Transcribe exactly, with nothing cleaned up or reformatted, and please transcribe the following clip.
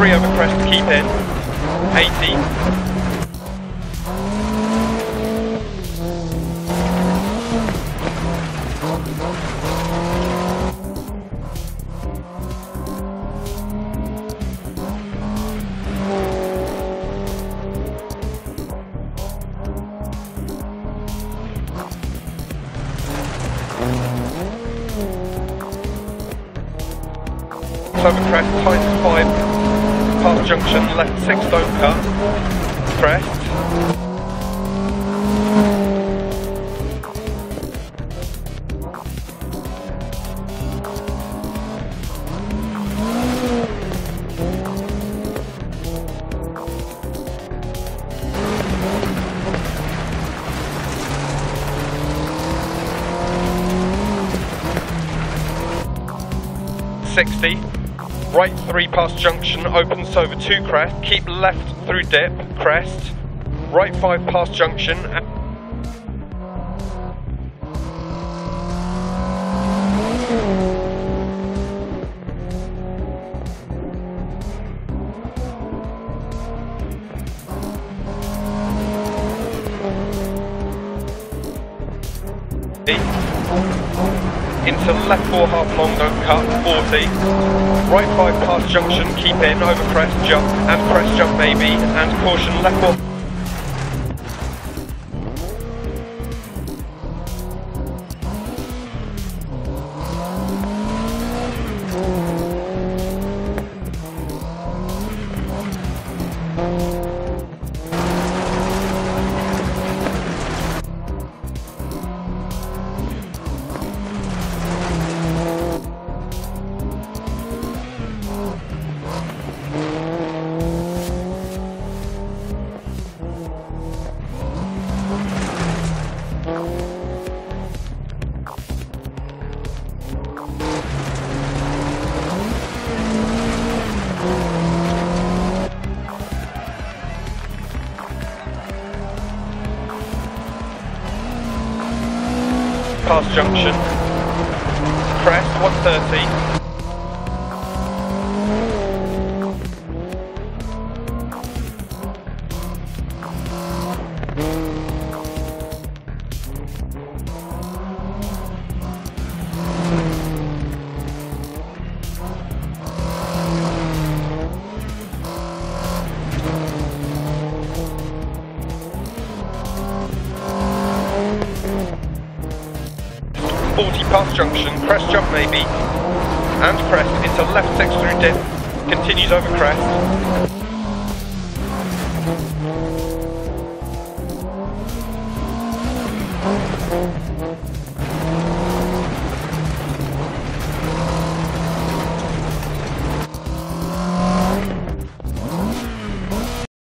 three over crest to keep in. eighty. Over crest, tightens five, past junction, left six, don't cut, crest. sixty. Right three past junction, opens over two crest, keep left through dip, crest, right five past junction, into left four half long, don't cut, forty, right five past junction, keep in, over crest, jump, and crest jump maybe, and caution left four. Past junction, crest one thirty, forty past junction, crest jump maybe, and crest into left six through dip, continues over crest.